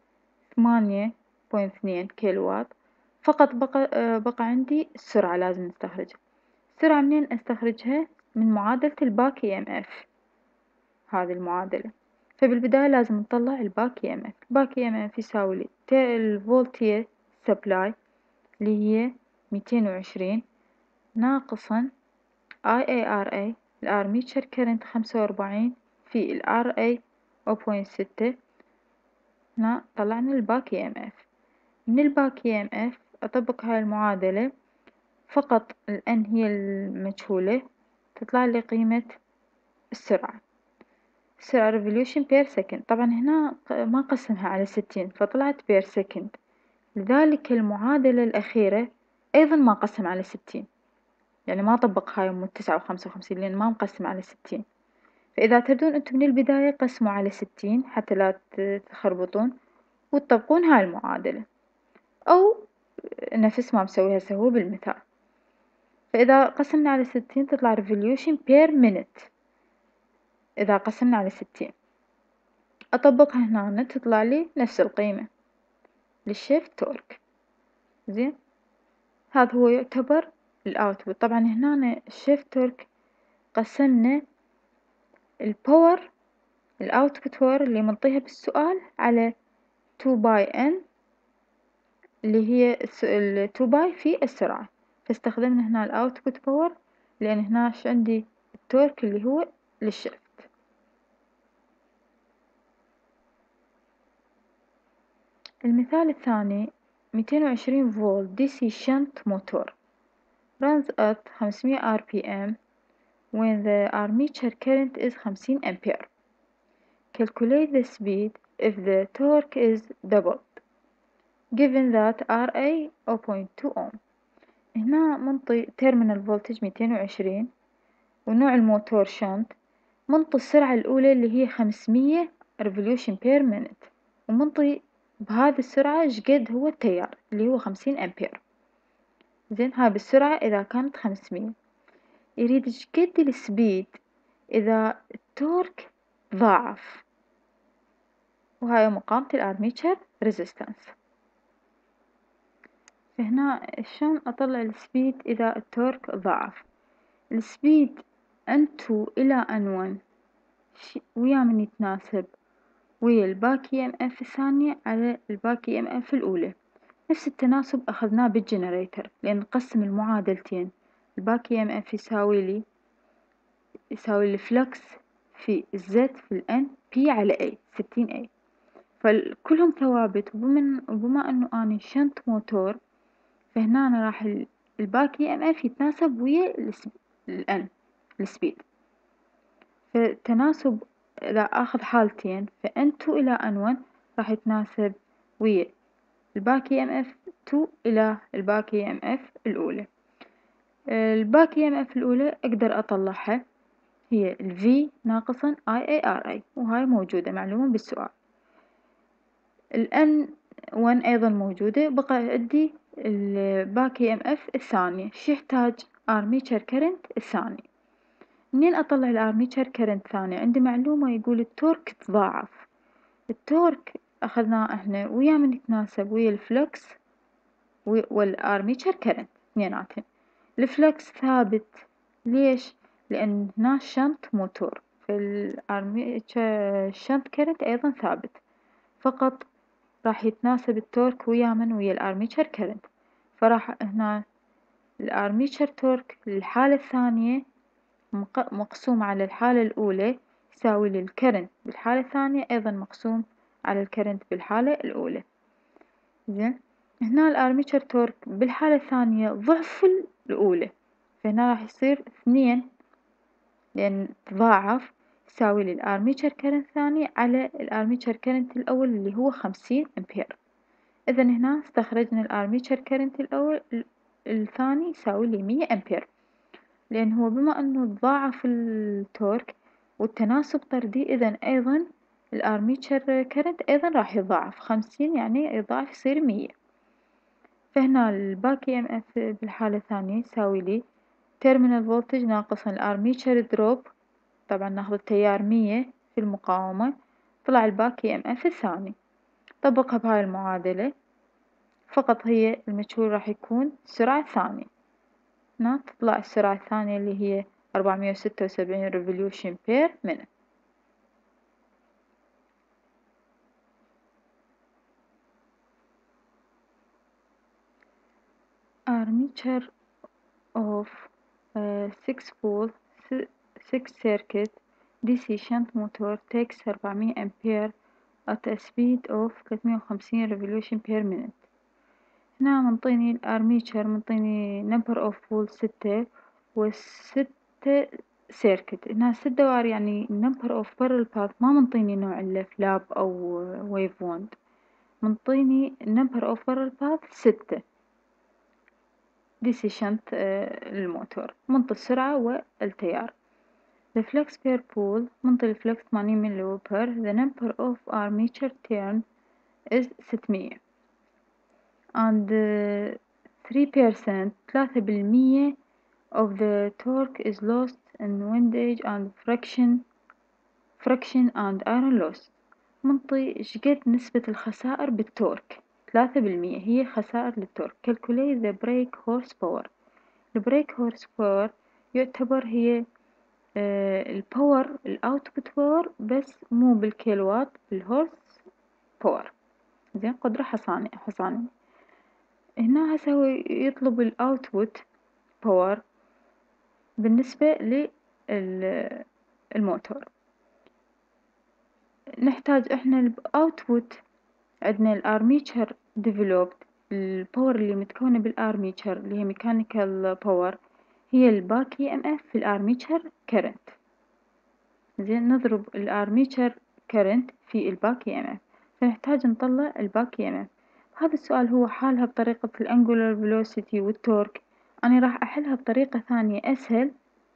8.2 كيلو واtt. فقط بقى عندي السرعة لازم نستخرجها. السرعة منين استخرجها؟ من معادلة الباك اي ام اف، هذه المعادلة فبالبداية لازم نطلع الباك اي ام اف. الباك اي ام اف يساوي لي الفولتية سبلاي اللي هي 220 ناقصا IARA الارميتشر كرنت 45 في الRA 0.6. هنا طلعنا الباك اي ام اف. من الباك اي ام اف اطبق هاي المعادلة، فقط الان هي المجهولة، تطلع لي قيمة السرعة revolution per second. طبعا هنا ما قسمها على 60 فطلعت per second، لذلك المعادلة الأخيرة أيضا ما قسم على 60، يعني ما طبق هاي أم 9 و55 لأن ما مقسم على 60. فإذا تبدون أنتم من البداية قسموا على 60 حتى لا تخربطون وتطبقون هاي المعادلة، أو نفس ما مسويها سهو بالمثال. فإذا قسمنا على 60 تطلع revolution per minute. إذا قسمنا على 60 أطبقها هنا تطلع لي نفس القيمة للشيفت تورك. زين، هذا هو يعتبر الأوتبوت. طبعا هنا الشيفت تورك قسمنا الباور الأوتبوت باور اللي منطيها بالسؤال على 2 باي n اللي هي 2 باي في السرعة، فاستخدمنا هنا الأوتبوت باور لأن هنا عندي التورك اللي هو للشيفت. المثال الثاني 220 فولت دي سي شنت موتور runs at 500 rpm when the armature current is 50 ampere. Calculate the speed if the torque is doubled given that RA 0.2 ohm. هنا منطي terminal voltage 220 ونوع الموتور شنت، منطي السرعة الأولى اللي هي 500 revolution per minute، ومنطي بهذه السرعة شقد هو التيار اللي هو 50 أمبير. زين، هاي بالسرعة إذا كانت 500. يريد شقد السبيد إذا التورك ضاعف، وهاي مقاومة الارميتشر ريزيستنس. فهنا شلون أطلع السبيد إذا التورك ضاعف؟ السبيد N2 إلى N1 ويا من يتناسب ويا الباك اي ام اف الثانية على الباك اي ام اف الأولى. نفس التناسب أخذناه بالجنريتر، لأن نقسم المعادلتين. الباك اي ام اف يساوي الفلكس في الزد في الان بي على اي 60 اي، فكلهم ثوابت. وبما انه اني شنت موتور فهنا أنا راح الباك اي ام اف يتناسب ويا الان السبيد. فالتناسب إذا أخذ حالتين فN2 إلى N1 راح يتناسب ويا الباك اي ام اف 2 إلى الباك اي ام اف الأولى. الباك اي ام اف الأولى أقدر أطلعها هي ال V ناقصا IARA، وهاي موجودة معلومة بالسؤال. ال N1 أيضا موجودة. بقى عندي الباك اي ام اف الثانية، شو يحتاج؟ armature current الثاني. منين أطلع الارميتشر كرنت ثاني؟ عندي معلومة يقول التورك تضاعف. التورك أخذناه إحنا ويا من يتناسب ويا الفلكس والارميتشر كرنت اثنيناتهم. الفلكس ثابت، ليش؟ لأن هنا شنت موتور، فالارميتشر شنت كرنت أيضا ثابت، فقط راح يتناسب التورك ويا الارميتشر كرنت. فراح هنا الارميتشر تورك للحالة الثانية مقسوم على الحالة الأولى يساوي للكرنت بالحالة الثانية أيضا مقسوم على الكرنت بالحالة الأولى. زين، هنا الارميتشر تورك بالحالة الثانية ضعف الأولى، فهنا راح يصير 2 لأن تضاعف، يساوي للارميتشر كرنت الثاني على الارميتشر كرنت الأول اللي هو 50 أمبير. إذا هنا استخرجنا الارميتشر كرنت الأول الثاني يساوي لي 100 أمبير، لأن هو بما أنه تضاعف التورك والتناسب طردي، إذا أيضا الارميتشر كرنت أيضا راح يضاعف 50، يعني يضاعف يصير 100. فهنا الباك اي ام اف بالحالة الثانية يساوي لي تيرمينال فولتج ناقصا الارميتشر دروب، طبعا ناخذ التيار 100 في المقاومة، طلع الباك اي ام اف الثاني. طبقها بهاي المعادلة، فقط هي المجهول راح يكون السرعة الثانية. هنا تطلع السرعة الثانية اللي هي 476 revolution per minute. armature of 6 pole 6 circuit DC shunt motor takes 400 ampere at a speed of 350 revolution per minute. هنا منطيني الارميتشر، منطيني number of pole 6 و6 circuit. هنا 6 دوائر، يعني number of parallel path ما منطيني نوع الفلاب أو wave wand، منطيني number of parallel path 6. DC shunt للموتور، منطي السرعة والتيار. The flux per pole، منطي الفلكس 80 ملي وبر. The number of armature turn is 600 and 3% 3% of the torque is lost in windage and friction and iron loss. منطي ايش قد نسبة الخسائر بالتورك، 3% هي خسائر للتورك. calculate the brake horsepower. البريك هورس باور يعتبر هي الباور، الاوتبوت باور، بس مو بالكيلوات، بالهورس باور. زين، قدرة حصانية. هنا هسه هو يطلب الاوتبوت باور بالنسبة للموتور. نحتاج احنا الاوتبوت، عندنا الارميتشر ديفلوبد، الباور اللي متكونة بالارميتشر اللي هي ميكانيكال باور، هي الباك اي ام اف في الارميتشر كرنت. زين، نضرب الارميتشر كرنت في الباك اي ام اف، فنحتاج نطلع الباك اي ام اف. هذا السؤال هو حالها بطريقة الانجولار فيلوسيتي والتورك. انا راح احلها بطريقة ثانية اسهل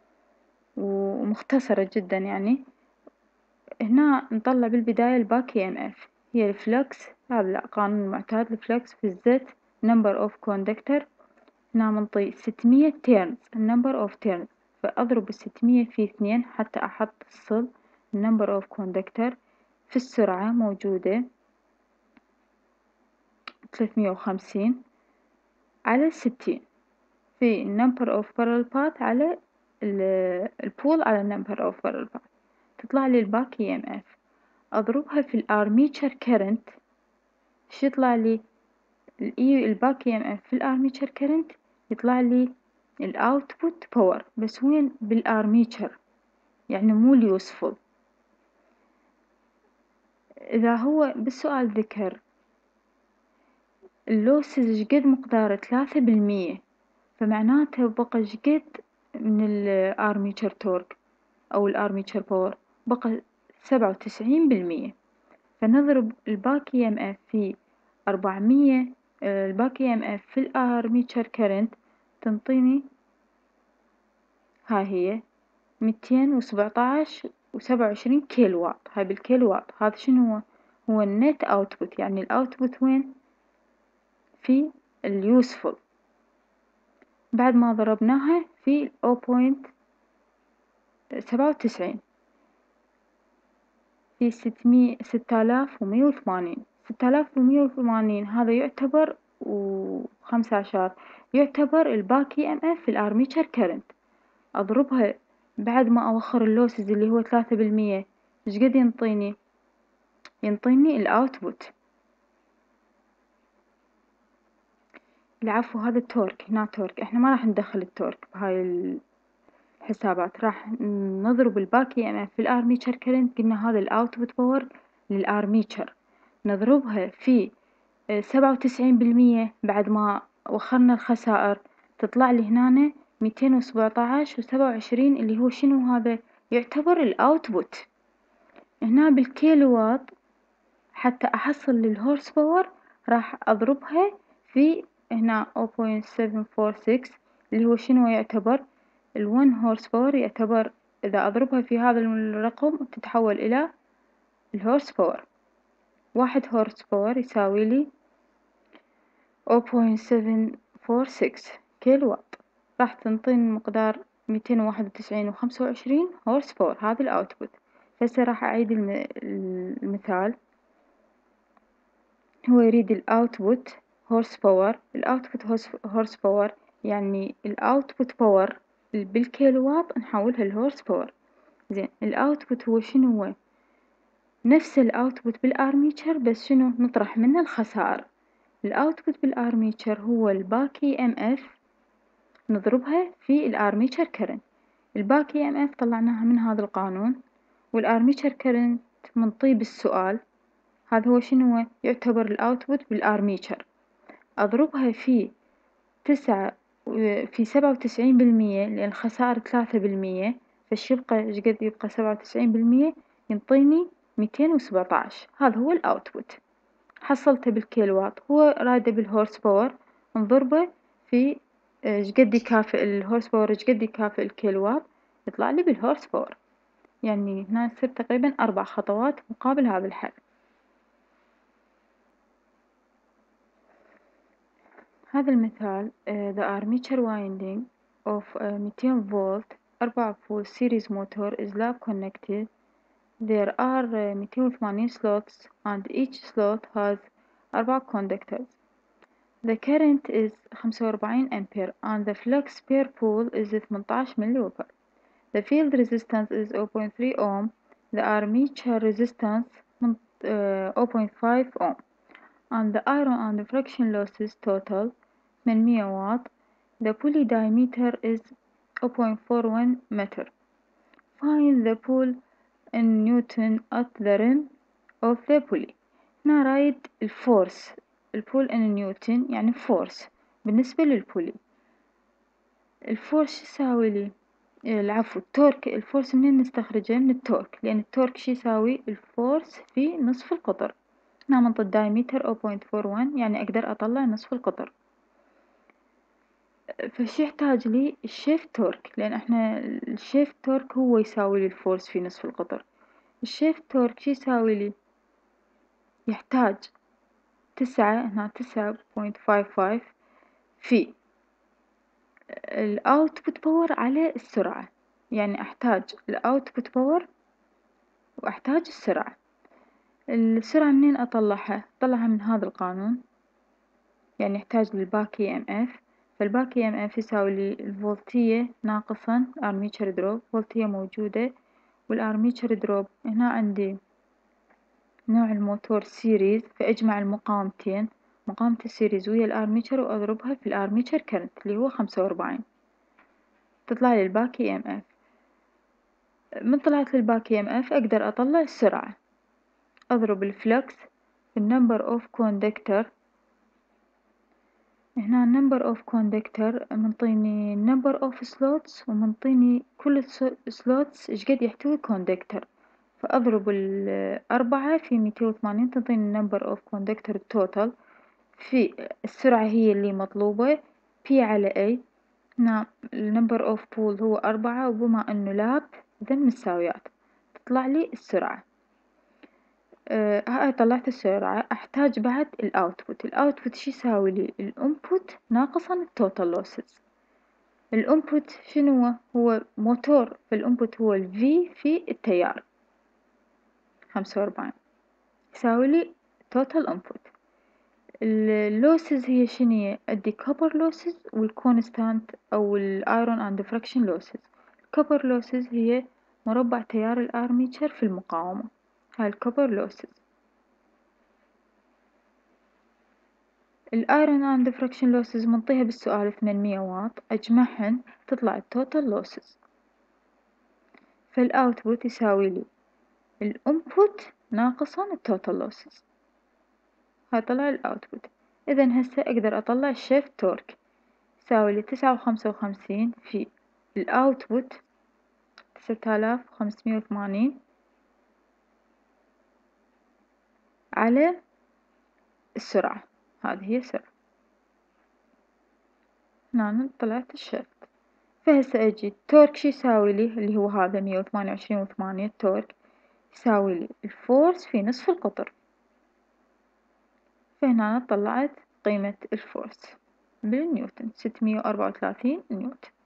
ومختصرة جدا. يعني هنا نطلع بالبداية الباك اي ام اف، هي الفلكس، هذا القانون المعتاد، الفلكس في الزد number of conductor. هنا منطي 600 turns، number of turns، فأضرب 600 في 2 حتى أحصل number of conductor. في السرعة موجودة 350 على 60، في number of parallel path على البول على number of parallel path، تطلع لي الباك اي ام اف. أضربها في الارميتشر كرنت، ايش يطلع لي؟ الباك اي ام اف في الارميتشر كرنت يطلع لي الاوتبوت باور، بس وين؟ بالارميتشر، يعني مو اليوسفول. اذا هو بالسؤال ذكر اللوسز ايش قد مقداره 3%، فمعناته بقى ايش قد من الارميتشر تورك او الارميتشر باور؟ بقى 97%. فنضرب الباك اي ام اف في 400، الباك اي ام اف في الارميتشر كرنت تنطيني، ها هي 217.27 كيلو واط. هاي بالكيلو واط. هذا شنو هو؟ هو النت اوتبوت، يعني الاوتبوت وين؟ في اليوسفول. بعد ما ضربناها في 0.97 في 6180. هذا يعتبر و15 يعتبر الباك اي ام اف في الارميتشر كرنت. اضربها بعد ما اوخر اللوسز اللي هو 3%، ايش قد ينطيني؟ ينطيني الاوتبوت. العفو، هذا التورك. هنا تورك، احنا ما راح ندخل التورك بهاي الحسابات، راح نضرب الباك اي ام اف في الارميتشر كرنت. قلنا هذا الاوتبوت باور للارميتشر، نضربها في 97% بعد ما وخرنا الخسائر، تطلع لي هنا 217.27 اللي هو شنو هذا؟ يعتبر الاوتبوت. هنا بالكيلوات حتى أحصل للهورس باور راح أضربها في هنا 0.746 اللي هو شنو يعتبر؟ الون هورس باور يعتبر، إذا أضربها في هذا الرقم تتحول إلى الهورس باور. 1 هورس باور يساوي لي 0.746 كيلو واط، راح تنطيني مقدار 291.25 هورس باور. هذا الأوتبوت. هسه راح أعيد المثال. هو يريد الاوتبوت هورس باور. الاوتبوت هورس باور يعني الاوتبوت باور بالكيلوات نحولها لهورس باور. زين، الاوتبوت هو شنو؟ هو نفس الاوتبوت بالارميتشر، بس شنو؟ نطرح منه الخسائر. الاوتبوت بالارميتشر هو الباك اي ام اف نضربها في الأرميتشر كرنت. الباك اي ام اف طلعناها من هذا القانون، والأرميتشر كرنت منطيه بالسؤال، هذا هو شنو يعتبر الأوتبوت بالأرميتشر. أضربها في 97%، لأن الخسائر 3%، فش يبقى ايش قد يبقى 97%، ينطيني 217. هذا هو الأوتبوت. حصلته بالكيلوات، هو راده بالهورس باور، نضربه في ايش قد يكافئ الهورس باور، ايش قد يكافئ الكيلوات، يطلع لي بالهورس باور. يعني هنا يصير تقريبا 4 خطوات مقابل هذا الحل. هذا المثال the armature winding of a 200 volt 4 pole series motor is lab connected. There are 280 slots and each slot has 4 conductors. The current is 45 ampere and the flux per pole is 18 milliweber. The field resistance is 0.3 ohm. The armature resistance 0.5 ohm. And the iron and friction losses total 800 watt. The pulley diameter is 0.41 meter. Find the pull in Newton at the rim of the pulley. هنا رايد الفورس، البول ان نيوتن يعني فورس بالنسبة للبولي. الفورس شو يساوي لي؟ العفو التورك، الفورس منين نستخرجه؟ من التورك، لأن التورك شو يساوي؟ الفورس في نصف القطر. هنا منطي الدايمتر 0.41، يعني أقدر أطلع نصف القطر. فش يحتاج لي؟ الشيفت تورك، لأن احنا الشيفت تورك هو يساوي لي الفورس في نصف القطر. الشيفت تورك شو يساوي لي؟ يحتاج 9، هنا 9.55 في الأوتبوت باور على السرعة. يعني أحتاج الأوتبوت باور وأحتاج السرعة. السرعة منين أطلعها؟ أطلعها من هذا القانون، يعني يحتاج للباك اي ام اف. فالباك اي ام اف يساوي لي الفولتية ناقصا ارميتشر دروب، فولتية موجودة والارميتشر دروب. هنا عندي نوع الموتور سيريز، فأجمع المقاومتين، مقاومة السيريز ويا الارميتشر وأضربها في الارميتشر كرنت اللي هو 45، تطلع لي الباك اي ام اف. من طلعت لي الباك اي ام اف أقدر أطلع السرعة. أضرب الفلكس في النمبر اوف كوندكتر. هنا number of conductor منطيني number of slots، ومنطيني كل slots ايش قد يحتوي conductor، فأضرب 4 في 280 تنطيني number of conductor total في السرعة هي اللي مطلوبة P على A. هنا number of pole هو 4، وبما انه لاب إذا مساويات تطلع لي السرعة. هاي طلعت السرعة. أحتاج بعد الأوتبوت. الأوتبوت شو يساوي لي؟ الأنبوت ناقصا التوتال لوسز. الأنبوت شنو هو؟ موتور، فالأنبوت هو الفي في التيار 45 يساوي لي توتال أنبوت. اللوسز هي شنو؟ عندي كوبر لوسز والكونستانت أو الأيرون أند فراكشن لوسز. الكوبر لوسز هي مربع تيار الأرميتشر في المقاومة، هاي الكوبر لوسز. الايرون اند فراكشن لوسز منطيها بالسؤال 800 واط، اجمعهن تطلع التوتال لوسز. فالاوتبوت يساوي لي الانبوت ناقصا التوتال لوسز. هاي طلع الاوتبوت. اذا هسه اقدر اطلع الشيفت تورك يساوي لي 9.55 في الاوتبوت 9580 على السرعة. هذه هي السرعة. هنا طلعت الشيفت. فهسه اجي التورك شي يساوي لي، اللي هو هذا 128.8 التورك يساوي لي الفورس في نصف القطر. فهنا طلعت قيمة الفورس بالنيوتن 634 نيوتن.